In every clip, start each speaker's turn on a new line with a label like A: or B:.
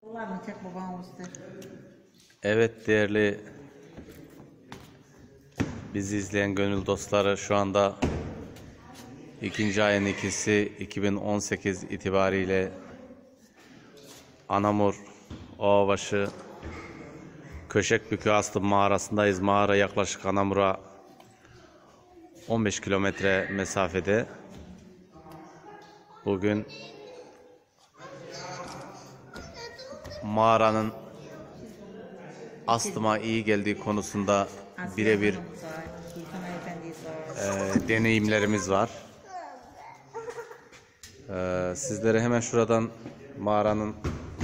A: Evet değerli bizi izleyen gönül dostları, şu anda 2. ayın 2'si 2018 itibariyle Anamur Ovabaşı Köşekbükü Aslı mağarasındayız. Mağara yaklaşık Anamur'a 15 kilometre mesafede. Bugün mağaranın astıma iyi geldiği konusunda birebir deneyimlerimiz var. Sizlere hemen şuradan mağaranın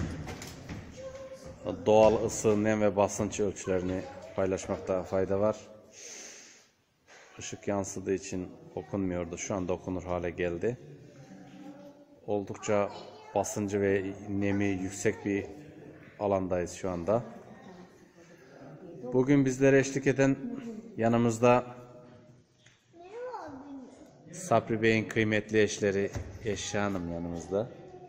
A: doğal ısı, nem ve basınç ölçülerini paylaşmakta fayda var. Işık yansıdığı için okunmuyordu. Şu anda okunur hale geldi. Oldukça basıncı ve nemi yüksek bir alandayız şu anda. Bugün bizlere eşlik eden yanımızda Sabri Bey'in kıymetli eşleri Eşya Hanım yanımızda.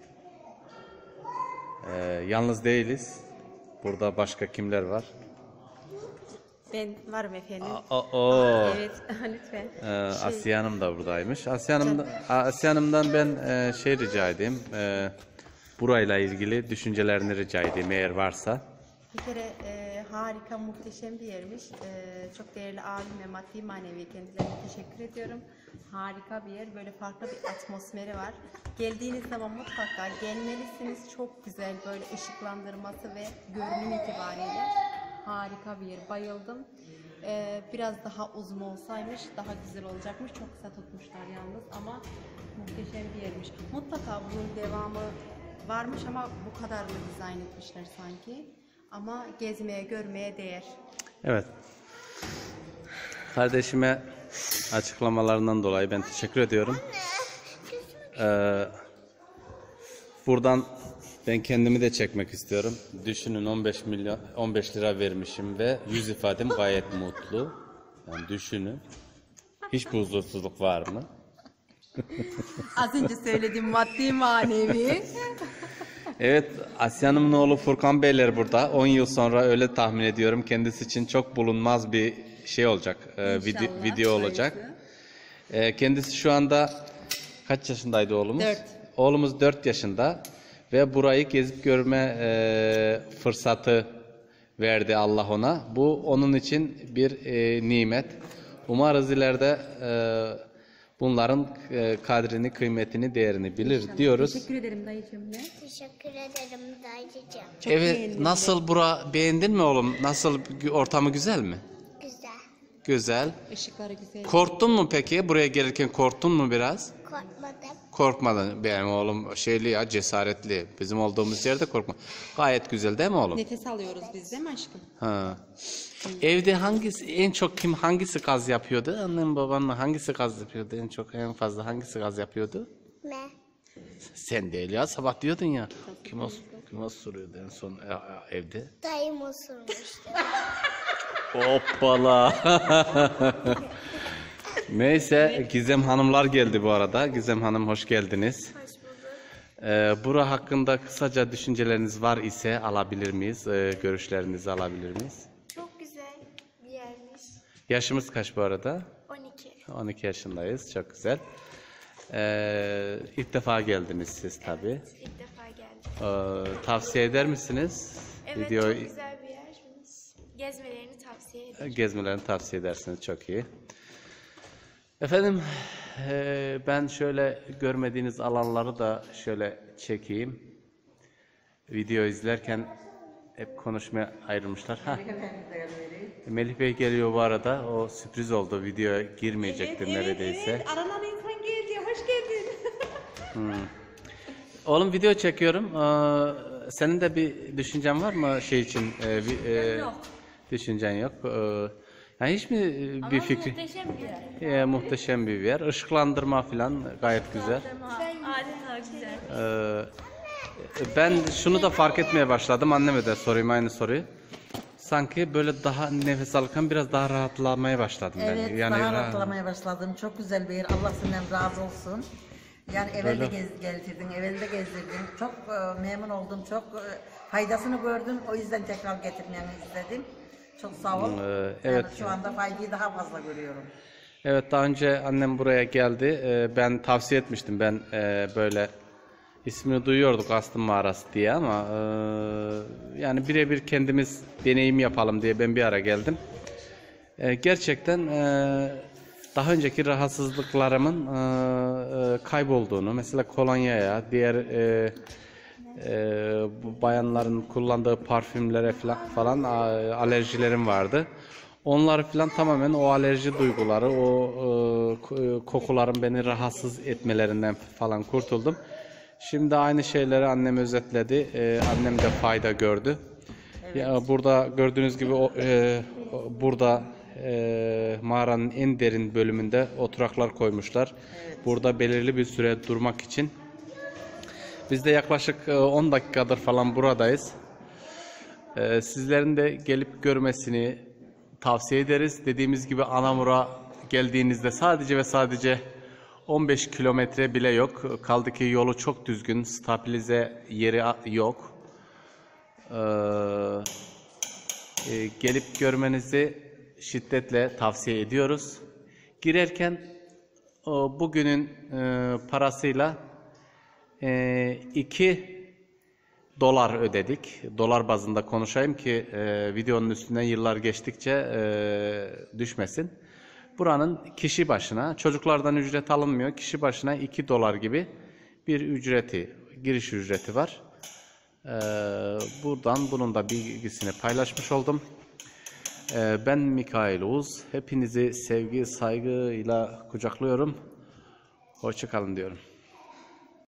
A: Yalnız değiliz. Burada başka kimler var?
B: Ben varım efendim. Evet, lütfen.
A: Asiye Hanım da buradaymış. Asiye Hanım'dan ben rica edeyim. Burayla ilgili düşüncelerini rica edeyim eğer varsa.
B: Bir kere harika, muhteşem bir yermiş. Çok değerli abim ve maddi manevi kendilerine teşekkür ediyorum. Harika bir yer. Böyle farklı bir atmosferi var. Geldiğiniz zaman mutlaka gelmelisiniz. Çok güzel böyle ışıklandırması ve görünüm itibariyle harika bir yer. Bayıldım. Biraz daha uzun olsaymış daha güzel olacakmış. Çok kısa tutmuşlar yalnız ama muhteşem bir yermiş. Mutlaka bunun devamı varmış ama bu kadar mı dizayn etmişler sanki. Ama gezmeye, görmeye değer.
A: Evet. Kardeşime açıklamalarından dolayı ben teşekkür ediyorum. Buradan ben kendimi de çekmek istiyorum. Düşünün 15 lira vermişim ve yüz ifadem gayet mutlu. Yani düşünün. Hiç huzursuzluk var mı?
B: Az önce söylediğim maddi manevi.
A: Evet, Asiye Hanım'ın oğlu Furkan Beyler burada. 10 yıl sonra öyle tahmin ediyorum. Kendisi için çok bulunmaz bir şey olacak. Video olacak. Kendisi şu anda kaç yaşındaydı oğlumuz?
B: 4.
A: Oğlumuz 4 yaşında ve burayı gezip görme fırsatı verdi Allah ona. Bu onun için bir nimet. Umarız ileride bunların kadrini, kıymetini, değerini bilir diyoruz.
B: Teşekkür ederim dayıcığım.
C: Teşekkür ederim dayıcığım.
B: Çok
A: Evet,
B: beğendim
A: nasıl beğendin mi oğlum? Nasıl, ortamı güzel mi?
C: Güzel.
A: Güzel.
B: Işıkları güzel.
A: Korktun mu peki? Buraya gelirken korktun mu biraz?
C: Korkmadım.
A: Korkmadın. Benim oğlum cesaretli. Bizim olduğumuz yerde korkma. Gayet güzel değil mi oğlum?
B: Nefes alıyoruz biz değil mi aşkım?
A: Ha. Evde en çok hangisi gaz yapıyordu? Annem baban mı? Hangisi gaz yapıyordu? En fazla hangisi gaz yapıyordu?
C: Ne?
A: Sen değil ya, sabah diyordun ya. Kim osuruyordu en son evde?
C: Dayım osurmuştu.
A: Hoppala. Neyse, Gizem Hanımlar geldi bu arada. Gizem Hanım hoş geldiniz.
C: Hoş bulduk.
A: Bura hakkında kısaca düşünceleriniz var ise alabilir miyiz? Görüşlerinizi alabilir miyiz?
C: Çok güzel bir yermiş.
A: Yaşımız kaç bu arada?
C: 12.
A: 12 yaşındayız. Çok güzel. İlk defa geldiniz siz tabii.
C: İlk defa geldim.
A: Tavsiye eder misiniz?
C: Evet,
A: Videoyu
C: çok güzel bir yermiş. Gezmelerini tavsiye ederim.
A: gezmelerini tavsiye edersiniz. Çok iyi. Efendim, ben şöyle görmediğiniz alanları da şöyle çekeyim. Video izlerken hep konuşmaya ayrılmışlar. Melih Bey geliyor bu arada. O sürpriz oldu. Videoya girmeyecektir neredeyse.
B: Evet. Aranan insan geldi. Hoş geldin.
A: Oğlum video çekiyorum. Senin de bir düşüncen var mı şey için?
B: Yok.
A: Düşüncen yok. Yani hiç mi bir fikri?
C: Muhteşem bir yer.
A: Muhteşem bir yer. Işıklandırma falan gayet güzel.
C: Adeta güzel.
A: Ben şunu da fark etmeye başladım. Anneme de sorayım aynı soruyu. Sanki böyle daha nefes alırken biraz daha rahatlamaya başladım ben.
D: Evet,
A: Yani
D: daha rahatlamaya başladım. Çok güzel bir yer. Allah senden razı olsun. Yani evvel de gezdirdin, evvel de gezdirdin. Çok memnun oldum, çok faydasını gördüm. O yüzden tekrar getirmeni istedim. Çok sağ ol.
A: Evet.
D: Yani şu anda faydayı daha fazla görüyorum.
A: Evet, daha önce annem buraya geldi. Ben tavsiye etmiştim. Ben böyle ismini duyuyorduk Astım Mağarası diye ama yani birebir kendimiz deneyim yapalım diye ben bir ara geldim. Gerçekten daha önceki rahatsızlıklarımın kaybolduğunu, mesela kolonyaya, diğer bu bayanların kullandığı parfümlere falan alerjilerim vardı. Onları falan tamamen, o alerji duyguları, o kokuların beni rahatsız etmelerinden falan kurtuldum. Şimdi aynı şeyleri annem özetledi. Annem de fayda gördü. Evet. Ya, burada gördüğünüz gibi burada mağaranın en derin bölümünde oturaklar koymuşlar. Evet. Burada belirli bir süre durmak için. Biz de yaklaşık 10 dakikadır falan buradayız. Sizlerin de gelip görmesini tavsiye ederiz. Dediğimiz gibi Anamur'a geldiğinizde sadece ve sadece 15 kilometre bile yok. Kaldı ki yolu çok düzgün, stabilize yeri yok. Gelip görmenizi şiddetle tavsiye ediyoruz. Girerken bugünün parasıyla 2 dolar ödedik. Dolar bazında konuşayım ki videonun üstünden yıllar geçtikçe düşmesin. Buranın kişi başına, çocuklardan ücret alınmıyor, kişi başına 2 dolar gibi bir giriş ücreti var. Buradan bunun da bilgisini paylaşmış oldum. Ben Mikail Oğuz. Hepinizi sevgi, saygıyla kucaklıyorum. Hoşça kalın diyorum.